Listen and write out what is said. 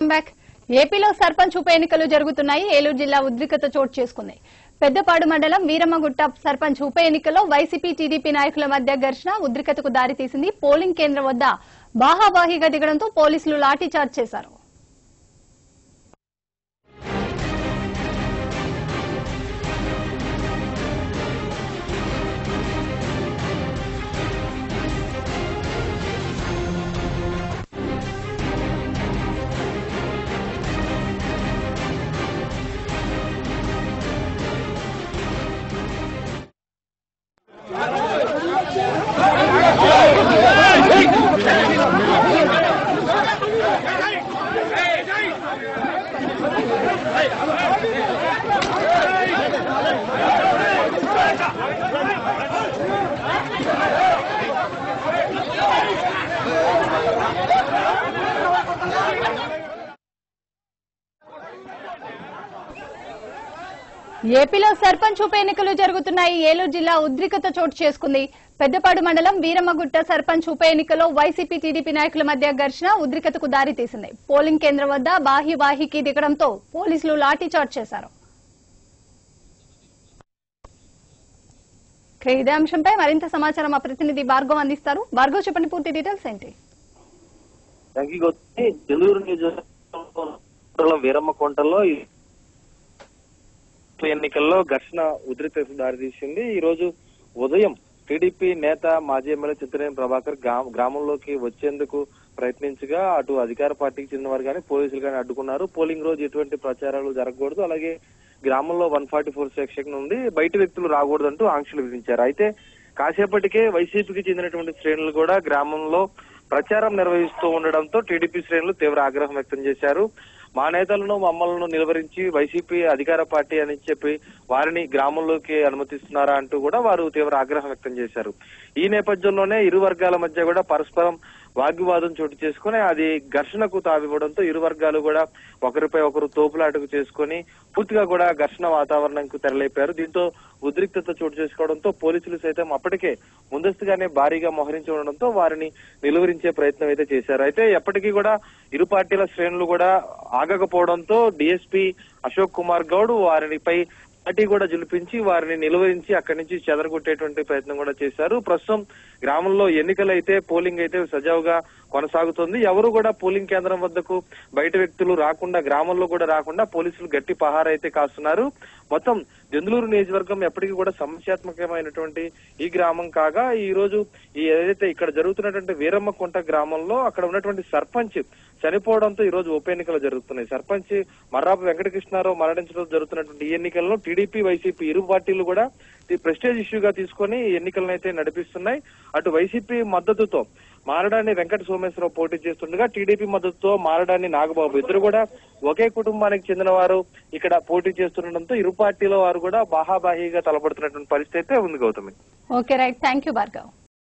Back ఏపీలో సర్పంచ్ ఉప ఎన్నికలు జరుగుతున్నాయి. ఏలూరు జిల్లా ఉద్రిక్తత చోటు చేసుకుంది. పెద్దపాడు మండలం వీరమ్మగుట్ట సర్పంచ్ ఉప ఎన్నికల్లో వైసీపీ టీడీపీ నాయకుల మధ్య ఘర్షణ ఉద్రిక్తతకు దారితీసింది. పోలింగ్ కేంద్రం వద్ద బాహాబాహీగా దిగడంతో పోలీసులు లాఠీచార్జ్ చేశారు. ఏపీలో సర్పంచ్ ఉప ఎన్నికలు జరుగుతున్నాయి. ఏలూరు జిల్లా ఉద్రిక్తత చోటు చేసుకుంది. పెద్దపాడు మండలం వీరమ్మగుట్ట సర్పంచ్ ఉప ఎన్నికల్లో వైసీపీ టీడీపీ నాయకుల మధ్య ఘర్షణ ఉద్రిక్తతకు దారితీసింది. పోలింగ్ కేంద్రం వద్ద బాహ్యవాహికి దిగడంతో పోలీసులు లాఠీచార్జ్ చేశారు. ఇదే అంశంపై మరింత సమాచారం మా ప్రతినిధి భార్గవ్ అందిస్తారు. భార్గవ్, చెప్పండి, పూర్తి డీటెయిల్స్ ఏంటి? వీరమ్మకొంటలో ఎన్నికల్లో ఘర్షణ ఉద్రిక్తతకు దారితీసింది. ఈ రోజు ఉదయం టీడీపీ నేత మాజీ ఎమ్మెల్యే చింతనేని ప్రభాకర్ గ్రామంలోకి వచ్చేందుకు ప్రయత్నించగా అటు అధికార పార్టీకి చెందిన వారు కానీ పోలీసులు కానీ అడ్డుకున్నారు. పోలింగ్ రోజు ఎటువంటి ప్రచారాలు జరగకూడదు, అలాగే గ్రామంలో 144 సెక్షన్ నుండి బయట వ్యక్తులు రాకూడదంటూ ఆంక్షలు విధించారు. అయితే కాసేపటికే వైసీపీకి చెందినటువంటి శ్రేణులు కూడా గ్రామంలో ప్రచారం నిర్వహిస్తూ ఉండడంతో టీడీపీ శ్రేణులు తీవ్ర ఆగ్రహం వ్యక్తం చేశారు. మా నేతలను మమ్మల్ని నిలువరించి వైసీపీ అధికార పార్టీ అని చెప్పి వారిని గ్రామంలోకి అనుమతిస్తున్నారా అంటూ కూడా వారు తీవ్ర ఆగ్రహం వ్యక్తం చేశారు. ఈ నేపథ్యంలోనే ఇరు వర్గాల మధ్య కూడా పరస్పరం వాగ్వివాదం చోటు చేసుకుని అది ఘర్షణకు తావివ్వడంతో ఇరు వర్గాలు కూడా ఒకరిపై ఒకరు తోపులాటకు చేసుకుని పూర్తిగా కూడా ఘర్షణ వాతావరణంకు తెరలేపారు. దీంతో ఉద్రిక్తత చోటు చేసుకోవడంతో పోలీసులు సైతం అప్పటికే ముందస్తుగానే భారీగా మోహరించి ఉండడంతో వారిని నిలువరించే ప్రయత్నం అయితే చేశారు. అయితే ఎప్పటికీ కూడా ఇరు పార్టీల శ్రేణులు కూడా ఆగకపోవడంతో డీఎస్పీ అశోక్ కుమార్ గౌడ్ వారిపై పార్టీ కూడా జులిపించి వారిని నిలువరించి అక్కడి నుంచి చెదరగొట్టేటువంటి ప్రయత్నం కూడా చేశారు. ప్రస్తుతం గ్రామంలో ఎన్నికలైతే పోలింగ్ అయితే సజావుగా కొనసాగుతుంది. ఎవరు కూడా పోలింగ్ కేంద్రం వద్దకు బయట వ్యక్తులు రాకుండా గ్రామంలో కూడా రాకుండా పోలీసులు గట్టి పహారా అయితే కాస్తున్నారు. మొత్తం దెందులూరు నియోజకవర్గం ఎప్పటికీ కూడా సమస్యాత్మకమైనటువంటి ఈ గ్రామం కాగా ఈ రోజు ఏదైతే ఇక్కడ జరుగుతున్నటువంటి వీరమ్మకుంట గ్రామంలో అక్కడ ఉన్నటువంటి సర్పంచ్ చనిపోవడంతో ఈ రోజు ఉప ఎన్నికలు జరుగుతున్నాయి. సర్పంచ్ మర్రాపు వెంకటకృష్ణారావు మరణించడం జరుగుతున్నటువంటి ఈ ఎన్నికల్లో టీడీపీ వైసీపీ ఇరు పార్టీలు కూడా ఈ ప్రెస్టేజ్ ఇష్యూగా తీసుకొని ఎన్నికలను అయితే నడిపిస్తున్నాయి. అటు వైసీపీ మద్దతుతో మారడాన్ని వెంకట సోమేశ్వరరావు పోటీ చేస్తుండగా టీడీపీ మద్దతుతో మారడాన్ని నాగబాబు ఇద్దరు కూడా ఒకే కుటుంబానికి చెందిన వారు ఇక్కడ పోటీ చేస్తుండడంతో ఇరు పార్టీల వారు కూడా బాహాబాహీగా తలపడుతున్నటువంటి పరిస్థితి అయితే ఉంది. Gautami. Okay, right. Thank you Bhargav.